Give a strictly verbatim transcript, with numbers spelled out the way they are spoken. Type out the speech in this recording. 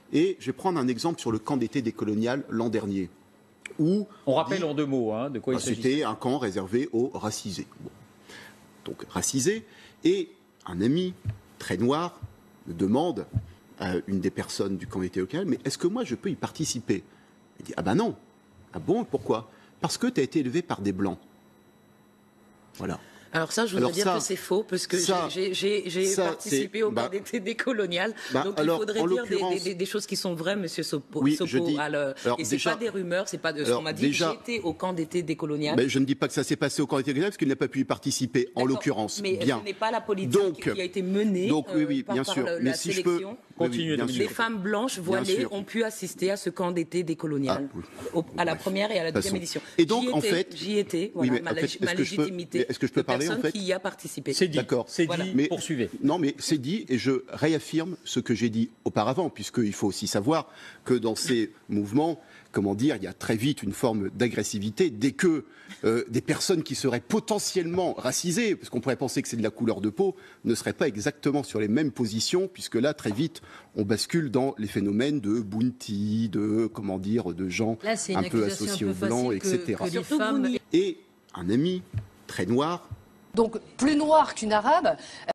Et je vais prendre un exemple sur le camp d'été décolonial l'an dernier. Où on rappelle dit, en deux mots hein, de quoi il s'agit. C'était un camp réservé aux racisés. Bon. Donc racisés. Et un ami très noir me demande à une des personnes du camp d'été local, mais est-ce que moi je peux y participer? Il dit, ah ben non. Ah bon, pourquoi? Parce que tu as été élevé par des blancs. Voilà. Alors ça, je voudrais alors dire ça, que c'est faux, parce que j'ai participé au camp bah, d'été décolonial, bah, donc il faudrait dire des, des, des choses qui sont vraies, Monsieur Sopo. Oui, Sopo je dis, alors, et c'est pas des rumeurs, c'est pas de ce qu'on m'a dit. J'ai été au camp d'été décolonial. Mais je ne dis pas que ça s'est passé au camp d'été décolonial, parce qu'il n'a pas pu y participer, en l'occurrence. Mais bien. ce n'est pas la politique donc, qui a été menée donc, oui, oui, par, bien par sûr. la mais si sélection. Je peux... Continuez, oui, les femmes blanches voilées ont pu assister à ce camp d'été décolonial, à la première et à la deuxième édition. Et donc, en fait, j'y étais. Ma légitimité. Est-ce que je peux parler, en fait? Qui y a participé. C'est dit, c'est voilà. dit, mais, poursuivez. Non, mais c'est dit, et je réaffirme ce que j'ai dit auparavant, puisqu'il faut aussi savoir que dans ces mouvements, comment dire, il y a très vite une forme d'agressivité dès que euh, des personnes qui seraient potentiellement racisées, parce qu'on pourrait penser que c'est de la couleur de peau, ne seraient pas exactement sur les mêmes positions, puisque là, très vite, on bascule dans les phénomènes de bounty, de, comment dire, de gens là, un peu associés aux blancs, et cetera. Que femmes... Et un ami très noir, donc plus noir qu'une arabe.